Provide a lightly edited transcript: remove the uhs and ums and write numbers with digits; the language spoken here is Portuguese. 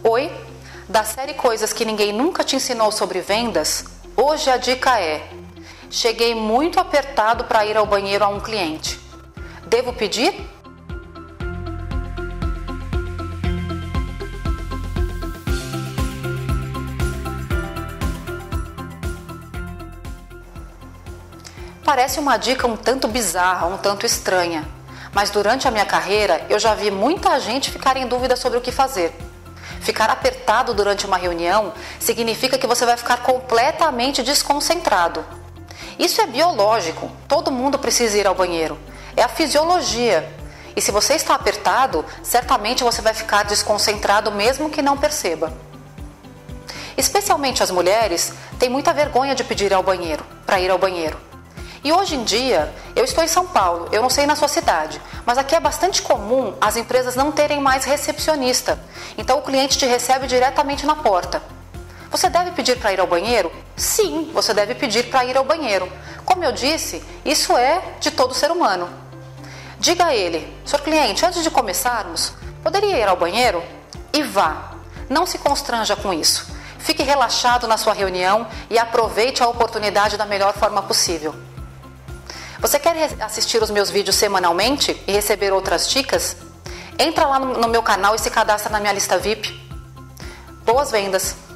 Oi, da série Coisas que Ninguém Nunca Te Ensinou sobre Vendas, hoje a dica é: cheguei muito apertado para ir ao banheiro a um cliente. Devo pedir? Parece uma dica um tanto bizarra, um tanto estranha, mas durante a minha carreira eu já vi muita gente ficar em dúvida sobre o que fazer. Ficar apertado durante uma reunião significa que você vai ficar completamente desconcentrado. Isso é biológico, todo mundo precisa ir ao banheiro, é a fisiologia. E se você está apertado, certamente você vai ficar desconcentrado mesmo que não perceba. Especialmente as mulheres têm muita vergonha de pedir para ir ao banheiro. E hoje em dia, eu estou em São Paulo, eu não sei na sua cidade, mas aqui é bastante comum as empresas não terem mais recepcionista. Então o cliente te recebe diretamente na porta. Você deve pedir para ir ao banheiro? Sim, você deve pedir para ir ao banheiro. Como eu disse, isso é de todo ser humano. Diga a ele: senhor cliente, antes de começarmos, poderia ir ao banheiro? E vá. Não se constranja com isso. Fique relaxado na sua reunião e aproveite a oportunidade da melhor forma possível. Você quer assistir os meus vídeos semanalmente e receber outras dicas? Entra lá no meu canal e se cadastra na minha lista VIP. Boas vendas!